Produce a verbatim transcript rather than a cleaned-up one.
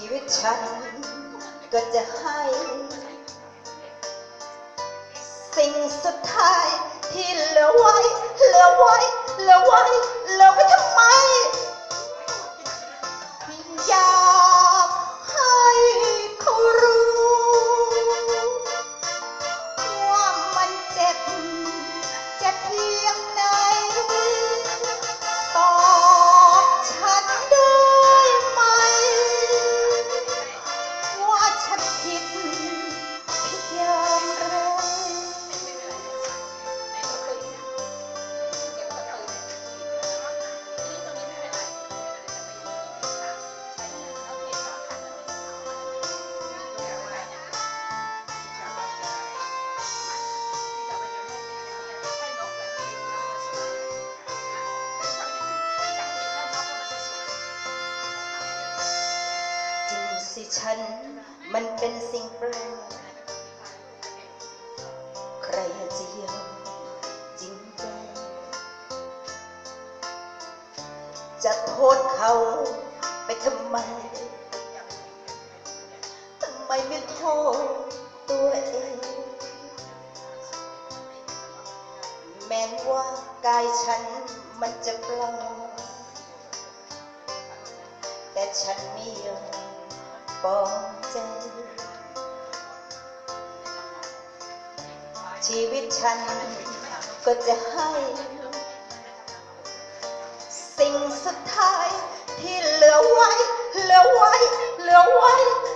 วิตฉันก็จะให้สิ่งสุดท้ายที่เหลือไว้เหลือไว้เหลือไว้เหลือไว้ทำไมอยากให้เขารู้ว่ามันเจ็บเจ็บเพียงไหนตอบฉันได้ไหมว่าฉันผิดผิดอย่างไรสิฉันมันเป็นสิ่งแปลกใครจะยอมจริงใจจะโทษเขาไปทำไมทำไมไม่โทษตัวเองแม้ว่ากายฉันมันจะเปล่าแต่ฉันไม่ยอมปลอบใจชีวิตฉันก็จะให้สิ่งสุดท้ายที่เหลือไว้เหลือไว้เหลือไว้